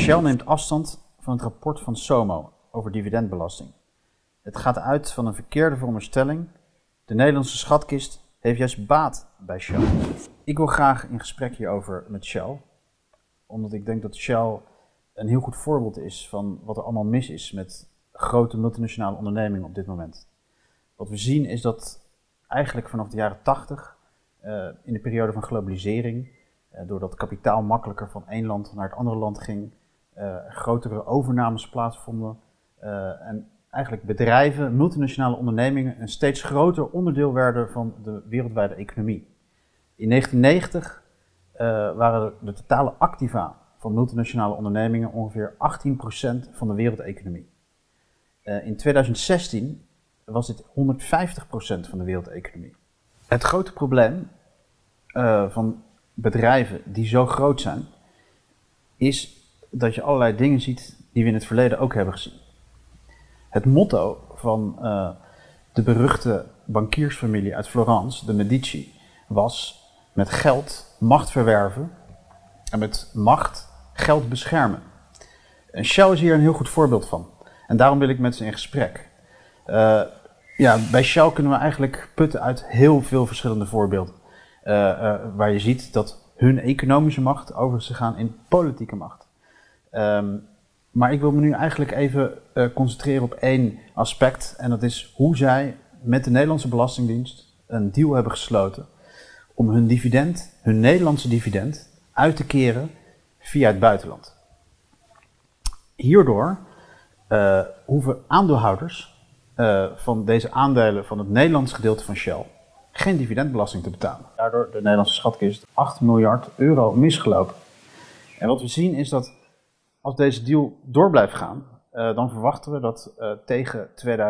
Shell neemt afstand van het rapport van SOMO over dividendbelasting. Het gaat uit van een verkeerde veronderstelling. De Nederlandse schatkist heeft juist baat bij Shell. Ik wil graag in gesprek hierover met Shell, omdat ik denk dat Shell een heel goed voorbeeld is van wat er allemaal mis is met grote multinationale ondernemingen op dit moment. Wat we zien is dat eigenlijk vanaf de jaren 80, in de periode van globalisering, doordat kapitaal makkelijker van één land naar het andere land ging, grotere overnames plaatsvonden en eigenlijk bedrijven, multinationale ondernemingen, een steeds groter onderdeel werden van de wereldwijde economie. In 1990 waren de totale activa van multinationale ondernemingen ongeveer 18% van de wereldeconomie. In 2016 was dit 150% van de wereldeconomie. Het grote probleem van bedrijven die zo groot zijn, is dat je allerlei dingen ziet die we in het verleden ook hebben gezien. Het motto van de beruchte bankiersfamilie uit Florence, de Medici, was met geld macht verwerven en met macht geld beschermen. En Shell is hier een heel goed voorbeeld van. En daarom wil ik met ze in gesprek. Bij Shell kunnen we eigenlijk putten uit heel veel verschillende voorbeelden. Waar je ziet dat hun economische macht over is gegaan in politieke macht. Maar ik wil me nu eigenlijk even concentreren op één aspect. En dat is hoe zij met de Nederlandse Belastingdienst een deal hebben gesloten om hun dividend, hun Nederlandse dividend, uit te keren via het buitenland. Hierdoor hoeven aandeelhouders van deze aandelen van het Nederlandse gedeelte van Shell geen dividendbelasting te betalen. Daardoor de Nederlandse schatkist 8 miljard euro misgelopen. En wat we zien is dat als deze deal door blijft gaan, dan verwachten we dat tegen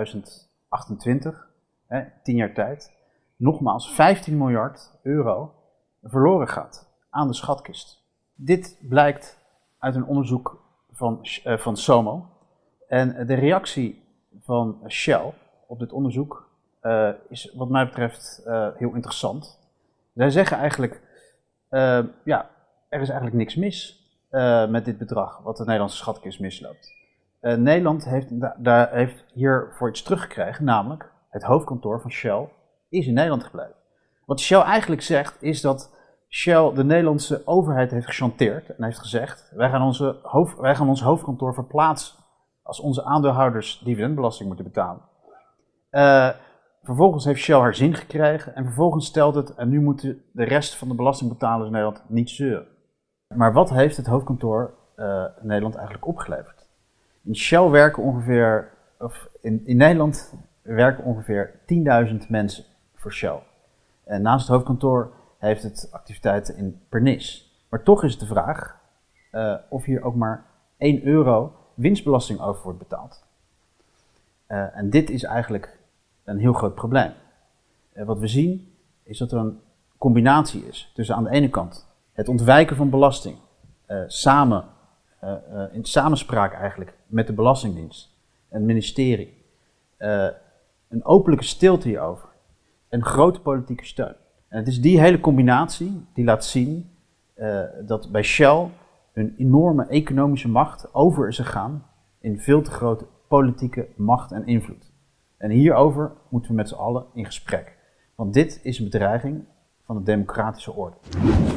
2028, 10 jaar tijd, nogmaals 15 miljard euro verloren gaat aan de schatkist. Dit blijkt uit een onderzoek van SOMO. En de reactie van Shell op dit onderzoek is wat mij betreft heel interessant. Zij zeggen eigenlijk, er is eigenlijk niks mis met dit bedrag wat de Nederlandse schatkist misloopt. Nederland heeft hiervoor iets teruggekregen, namelijk het hoofdkantoor van Shell is in Nederland gebleven. Wat Shell eigenlijk zegt is dat Shell de Nederlandse overheid heeft gechanteerd en heeft gezegd, wij gaan ons hoofdkantoor verplaatsen als onze aandeelhouders dividendbelasting moeten betalen. Vervolgens heeft Shell haar zin gekregen en vervolgens stelt het en nu moeten de rest van de belastingbetalers in Nederland niet zeuren. Maar wat heeft het hoofdkantoor Nederland eigenlijk opgeleverd? In Nederland werken ongeveer 10.000 mensen voor Shell. En naast het hoofdkantoor heeft het activiteiten in Pernis. Maar toch is het de vraag of hier ook maar 1 euro winstbelasting over wordt betaald. En dit is eigenlijk een heel groot probleem. Wat we zien is dat er een combinatie is tussen aan de ene kant het ontwijken van belasting, in samenspraak eigenlijk met de Belastingdienst en het ministerie, een openlijke stilte hierover en grote politieke steun. En het is die hele combinatie die laat zien dat bij Shell een enorme economische macht over is gegaan in veel te grote politieke macht en invloed. En hierover moeten we met z'n allen in gesprek. Want dit is een bedreiging van de democratische orde.